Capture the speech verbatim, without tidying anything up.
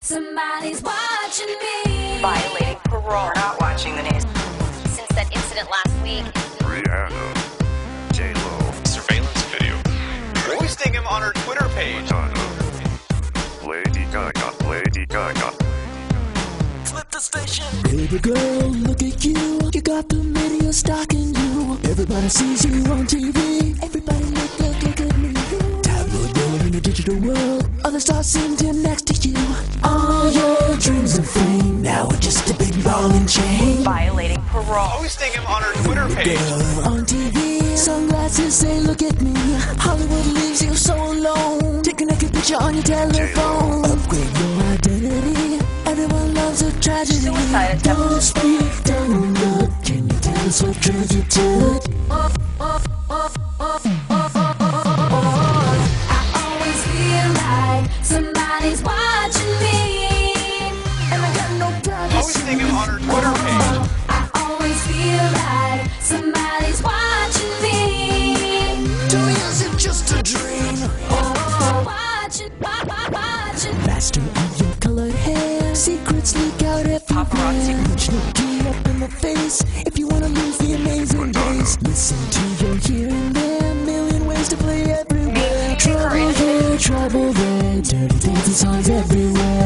Somebody's watching me. Violating parole. We're not watching the news. Since that incident last week. Rihanna, J-Lo, Surveillance video. Posting him on her Twitter page. Madonna, Lady Gaga, Lady Gaga. Flip the station. Baby girl, look at you. You got the media stalking you. Everybody sees you on T V. Everybody look, look, look at me. Tabloid world in a digital world. Other stars seem to next to you. All your dreams of fame now are just a big ball and chain. Violating parole. Posting him on her Twitter page. Girl on T V, sunglasses say look at me. Hollywood leaves you so alone. Take a naked picture on your telephone. Upgrade your identity. Everyone loves a tragedy. Suicide attempt. Don't speak, don't look. Can you tell us what drugs you took? Somebody's watching me, and I got no privacy. Posting him on her Twitter page. I always feel like somebody's watching me. Or is it just a dream? Oh, watching, wa- wa- watching. Master of your colored hair. Secrets leak out everywhere. Punch Nikki up in the face if you wanna lose the amazing days. Listen to your here and there. Million ways to play everywhere. Trouble here, trouble there. Dirty dancing songs everywhere.